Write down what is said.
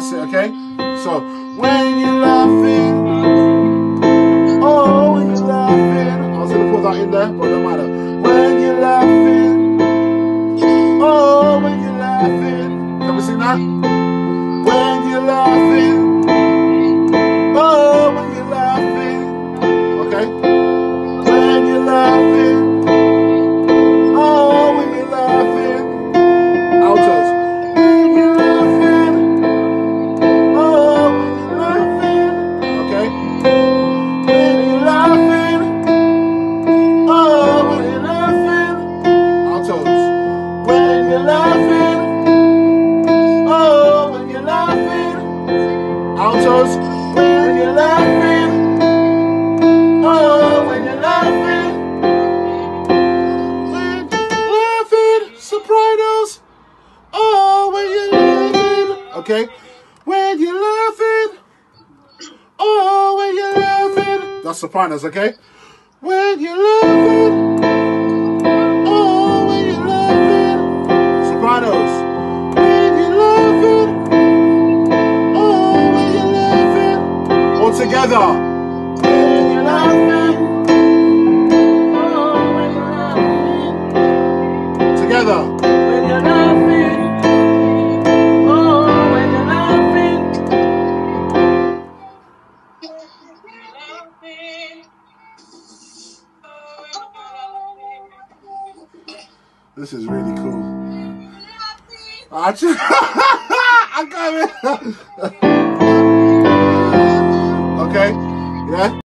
That's it, okay? So, when you're laughing, oh, when you're laughing. I was going to put that in there, but it don't matter. When you're laughing, oh, when you're laughing. Can we sing that? When you're laughing, oh, when you're laughing. Okay? When you're laughing, oh, when you're laughing. Altos. When you're laughing, oh, when you're laughing. Okay? When you're laughing, oh, when you're laughing. Altos. When you're laughing, oh, when you're laughing. Altos. When you're laughing, oh, when you're laughing. When you're laughing. Sopranos. Oh, when you're laughing. Okay? When you're laughing. Oh, when you're laughing. That's sopranos, okay? When you're laughing. Oh, when you're laughing. Sopranos. When you're laughing. Oh, when you're laughing. All together. When you're laughing. Oh, when you're laughing. Together. When you're laughing. Oh, when you're laughing. This is really cool. I got it. Okay, yeah.